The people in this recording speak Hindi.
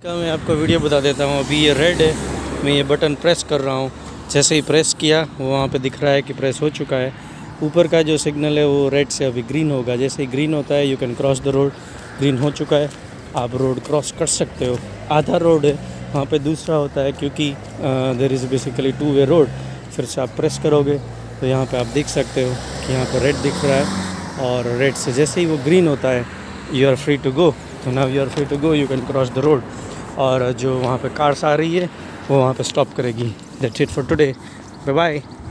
का मैं आपको वीडियो बता देता हूँ। अभी ये रेड है, मैं ये बटन प्रेस कर रहा हूँ। जैसे ही प्रेस किया वो वहाँ पे दिख रहा है कि प्रेस हो चुका है। ऊपर का जो सिग्नल है वो रेड से अभी ग्रीन होगा। जैसे ही ग्रीन होता है you can cross the road. Green हो चुका है, आप रोड क्रॉस कर सकते हो। आधा रोड है, वहाँ पे दूसरा होता है क्योंकि there is basically 2 way road. फिर से आप प्रेस करोगे तो यहाँ पे आप देख सकते हो कि यहाँ पर रेड दिख रहा है और रेड से जैसे ही वो ग्रीन होता है you are free to go. तो now you are free to go, you can cross the road. और जो वहाँ पे कार्स आ रही है वो वहाँ पे स्टॉप करेगी। That's it for today, bye bye.